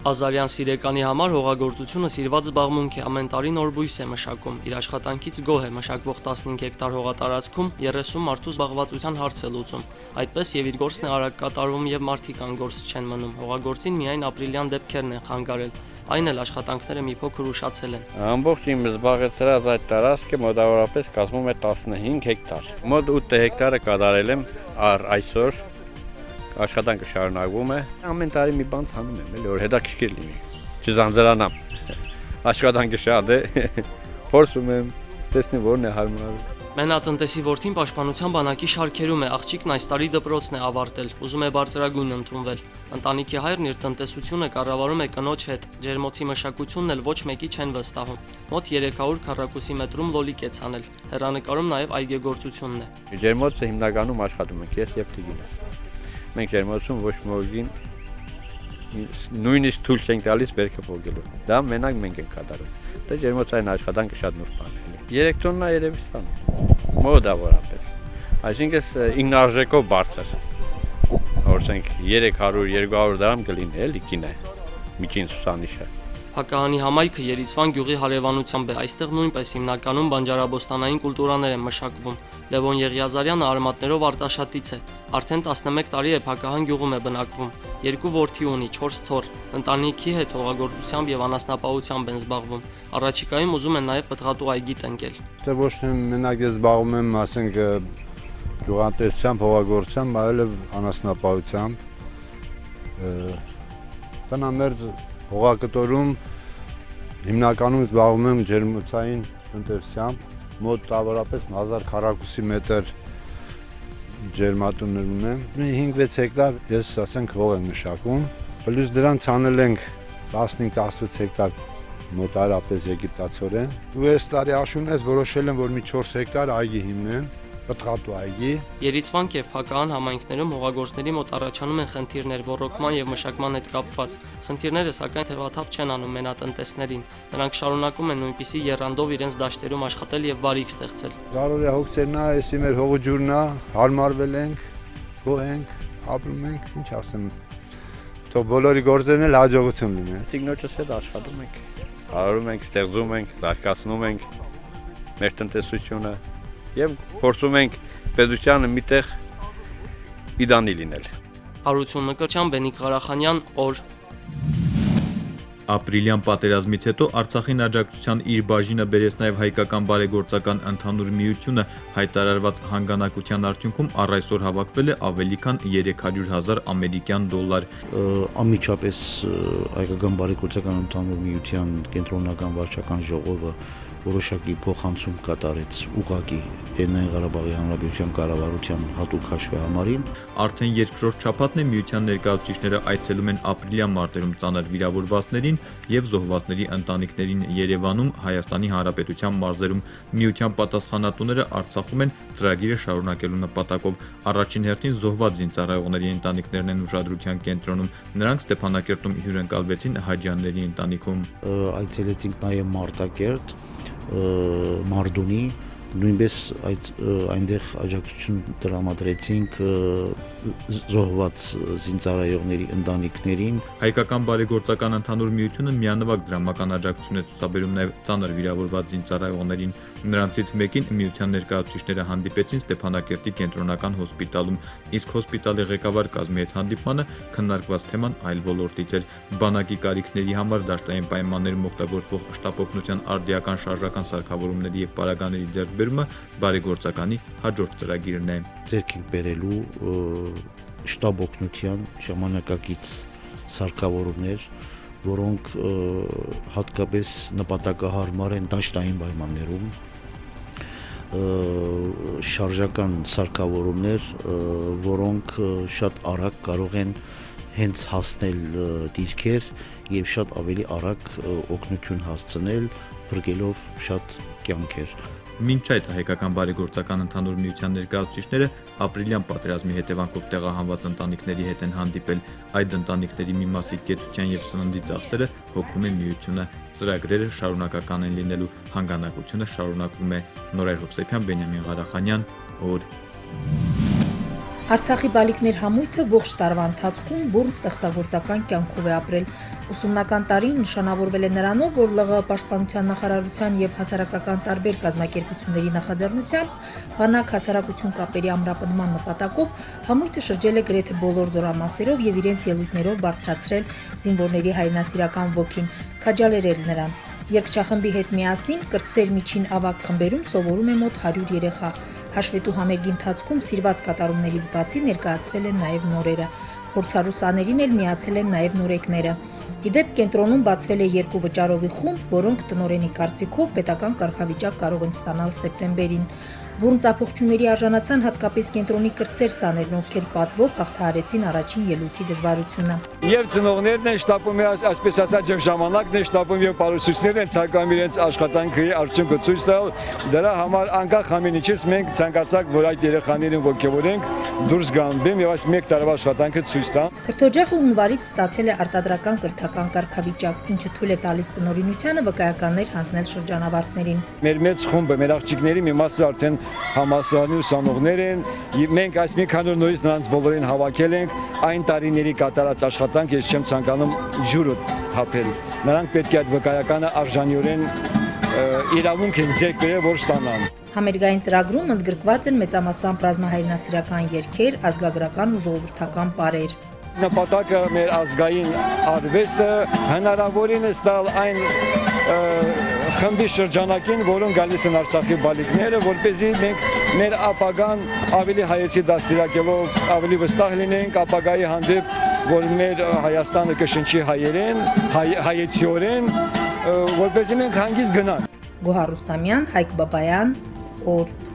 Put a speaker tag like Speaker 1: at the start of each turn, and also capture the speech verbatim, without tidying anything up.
Speaker 1: Ազարյան Սիրեկանի համար հողագործությունը սիրված զբաղմունք է, ամեն տարի նոր բույս է մշակում։ Իր աշխատանքից գոհ է, մշակվող տասնհինգ հեկտար հողատարածքում երեսուն մարդու զբաղվածության հարց է լուծում։ Այդպես եւ իր գործն է արագ կատարվում եւ մարդիկ անգործ չեն մնում։ Հողագործին միայն ապրիլյան դեպքերն են խանգարել, այն էլ աշխատանքները մի փոքր ուշացել են։
Speaker 2: Ամբողջ իմ զբաղեցրած այդ տարածքը մոտավորապես կազմում է տասնհինգ հեկտար։ Մոտ ութ հեկտարը կատարել եմ առ այսօր։ Աշխատանքը շարունակվում է։ Ամեն տարի մի բան ցանում եմ, էլի որ հետաքրքիր լինի։ Չզանձրանամ։ Աշխատանքը շատ է։ Փորձում եմ տեսնեմ որն է հարմար։
Speaker 1: Մենատնտեսի որդին պաշտպանության բանակի շարքերում է, աղջիկն այս տարի դպրոցն է ավարտել, ուզում է բարձրագույն ընդունվել։ Ընտանիքի հայրն իր տնտեսությունը կառավարում է կնոջ հետ, ջերմոցի մշակությունն էլ ոչ մեկի չեն վստահում։ Մոտ երեք հարյուր քառակուսի մետրում լոլիկ է ցանել, հեռանկարում նաև այգեգործությունն է։
Speaker 2: Ջերմոցը հիմնականում աշխատում ենք ես եւ Տիգինը։ Մենք ջերմոցում ոչ մոգին նույնիսկ թույլ չենք տալիս բերքը փոխելու։ Դա մենակ մենք ենք կատարում։ Դա ջերմոցային աշխատանքը շատ նուրբ բան է։ երեք տոննա երևի ստան։ Մոտավորապես։ Այսինքն ինքնարժեքով բարձր։ Օրենք երեք հարյուր երկու հարյուր դրամ կլինի, էլի կինը։ Միջին ցուցանիշը։
Speaker 1: Հակահանի համայնքը Երիցվան գյուղի հարևանությամբ է, այստեղ նույնպես հիմնականում բանջարաբոստանային կուլտուրաներ են մշակվում։ Լևոն Եղիազարյանը արմատներով արտաշատից է, արդեն տասնմեկ տարի է Հակահան գյուղում է բնակվում, երկու որդի ունի, չորս թոռ, ընտանիքի հետ հողագործությամբ եւ անասնապահությամբ են զբաղվում։ Առաջիկայում ուզում են նաեւ պտղատու այգի տնկել։
Speaker 3: Դե ոչ թե մենակ ես զբաղվում եմ, ասենք գյուղատնտեսությամբ, հողագործությամբ, այլև անասնապահությամբ։ Տնամերձ հողակտորում հիմնականում զբաղվում եմ ջերմոցային տնտեսությամբ, մոտավորապես հազար քառակուսի մետր ջերմատուններ ունեմ։ հինգ-վեց հեկտար ես ասենք հող եմ մշակում, պլյուս դրանց անել ենք տասնհինգ տասնվեց հեկտար մոտարապես եգիպտացորեն։ Ու այս տարի աշունես որոշել եմ, որ մի չորս հեկտար այգի հիմնեմ, պտղատու այգի։
Speaker 1: Երիցվան եւ Հակահան համայնքներում հողագործների մոտ առաջանում են խնդիրներ ռոռոկման եւ մշակման հետ կապված։ Խնդիրները սակայն թևաթափ չեն անում մենատնտեսներին։ Նրանք շարունակում են նույնպիսի եռանդով իրենց դաշտերում աշխատել եւ բարիք ստեղծել։
Speaker 3: Գարորյա հոգսերն է, էսի մեր հողու ջուրն է, հարմարվել ենք, գոհ ենք, ապրում ենք, ինչ ասեմ։ Թող բոլորի գործերն էլ հաջողություն լինեն։
Speaker 2: Տիկնոջս հետ աշխատում ենք, հարում ենք, ստեղծում ենք, զարգացնում ենք մեր տնտեսությունը եւ փորձում ենք պետությանը միտեղ իդանի լինել։
Speaker 1: Հարություն Մկրտչյան, Բենիկ Ղարախանյան, օր։
Speaker 4: Ապրիլյան պատերազմից հետո Արցախին աջակցության իր բաժինը բերեց նաև հայկական բարեգործական ընդհանուր միությունը, հայտարարված հանգանակության արդյունքում առ այսօր հավաքվել է ավելի քան երեք հարյուր հազար ամերիկյան դոլար։
Speaker 5: Անմիջապես հայկական բարեգործական ընդհանուր միության կենտրոնական վարչական ժողովը որոշակի փոխանցում կատարեց ուղղակի Լեռնային Ղարաբաղի Հանրապետության կառավարության հատուկ հաշվեհամարին։
Speaker 4: Արդեն երկրորդ շաբաթն է միության ներկայացուցիչները այցելում են ապրիլյան մարտերում ծանր վիրավորվածներին եւ զոհվածների ընտանիքներին Երևանում, Հայաստանի Հանրապետության մարզերում։ Միության պատասխանատուները Արցախում են ծրագիրը շարունակելու նպատակով։ Առաջին հերթին զոհված զինծառայողների ընտանիքներն են ուշադրության կենտրոնում։ Նրանք Ստեփանակերտում հյուրընկալվեցին Հաջյանների ընտանիքում։
Speaker 5: Այցելեցինք նաեւ Մարտակերտ, Մարդունի, նույնպես այդ այնտեղ աջակցություն տրամադրեցինք զոհված զինծառայողների ընտանիքներին։
Speaker 4: Հայկական բարեգործական ընդհանուր միությունը միանվագ դրամական աջակցություն է ցուցաբերում նաև ծանր վիրավորված զինծառայողներին։ Նրանցից մեկին միության ներկայացուցիչները հանդիպեցին Ստեփանակերտի կենտրոնական հոսպիտալում, իսկ հոսպիտալի ղեկավար կազմի հետ հանդիպմանը քննարկված թեման այլ ոլորտից էր։ Բանակի կարիքների համար դաշտային պայմաններում օգտագործվող շտապօգնության արդիական շարժական սարքավորումների եւ պարագաների ձեռքբերումը բարեգործականի հաջորդ ծրագիրն է։
Speaker 5: Ձեռք ենք բերելու շտապօգնության ժամանակակից սարքավորումներ, որոնք հատկապես նպատակահարմար են դաշտային պայմաններում, շարժական սարքավորումներ, որոնք շատ արագ կարող են հենց հասնել դիրքեր եւ շատ ավելի արագ օգնություն հասցնել, վրգելով շատ կյանքեր։
Speaker 4: Մինչ այդ հայկական բարեգործական ընդհանուր միության ներկայացուցիչները ապրիլյան պատերազմի հետևանքով տեղահանված ընտանիքների հետ են հանդիպել։ Այդ ընտանիքների մի մասի կեցության եւ սննդի ծախսերը հոգում է միությունը։ Ծրագրերը շարունակական են լինելու, հանգանակությունը շարունակվում է։ Նորայր Հովսեփյան, Բենյամին Ղարախանյան, օր։
Speaker 6: Արցախի բալիկներ համույթը ողջ տարվա ընթացքում բուռն ստեղծագործական կյանքով է ապրել։ Ուսումնական տարին նշանավորվել է նրանով, որ ԼՂՀ պաշտպանության նախարարության եւ հասարակական տարբեր կազմակերպությունների նախաձեռնությամբ բանակ հասարակություն կապերի ամրապնդման նպատակով համույթը շրջել է գրեթե բոլոր զորամասերով եւ իրենց ելույթներով բարձրացրել զինվորների հայրենասիրական ոգին, քաջալերել նրանց։ Երգչախմբի հետ միասին կրտսեր միջին ավագ խմբերում սովորում է մոտ հարյուր երեխա։ Հաշվետու համերգի ընթացքում սիրված կատարումներից բացի ներկայացվել են նաև նորերը։ Փորձառուսաներին էլ միացել են նաև նորեկները։ Իդեպ կենտրոնում բացվել է երկու վճարովի խումբ, որոնք տնօրենի կարծիքով պետական կարգավիճակ կարող են ստանալ սեպտեմբերին։ Բուռն ծափողջությունների արժանացան հատկապես կենտրոնի կրտսեր սաներն, ովքեր պատվով հաղթահարեցին առաջին ելույթի դժվարությունը։
Speaker 7: Եվ ծնողներն են շտապում, այսպես ասած, եւ ժամանակն են շտապում եւ պարուսուցիչներն են ցանկանում իրենց աշխատանքի արդյունքը ցույց տալ։ Դրա համար անկախ ամեն ինչից մենք ցանկացանք, որ այդ երեխաներին ողջևորենք, դուրս գան բեմ եւ այս մեկ տարվա աշխատանքը ցույց տան։
Speaker 6: Կրթօջախը հունվարից ստացել է արտադրական կրթական կարգավիճակ, ինչը թույլ է տալիս տնօրինությանը վկայականներ հանձնել շրջանավարտներին։
Speaker 7: Մեր մեծ խումբը, մեր աղջիկների մի մասը արդեն համալսարանի ուսանողներ են, մենք այս մի քանի օր նորից նրանց բոլորին հավաքել ենք, այն տարիների կատարած աշխատանք ես չեմ ցանկանում ջուրը թափել։ Նրանք պետք է այդ վկայականը արժանիորեն իրավունք են ձեռք բերել, որ ստանան։
Speaker 6: Համերգային ծրագրում ընդգրկված են մեծամասամբ ռազմահայրենասիրական երգեր, ազգագրական ու ժողովրդական պարեր։
Speaker 7: Նպատակը մեր ազգային արվեստը հնարավորինս տալ այն խմբի շրջանակին, որոնք գալիս են Արցախի բալիկները, որպեսզի մենք մեր ապագան ավելի հայեցի դաստիարակելով ավելի վստահ լինենք ապագայի հանդեպ, որ մեր Հայաստանը կշնչի հայերեն, հայեցիորեն, որպեսզի մենք հանգիստ գնանք։
Speaker 6: Գոհար Ռուստամյան, Հայկ Բաբայան, օր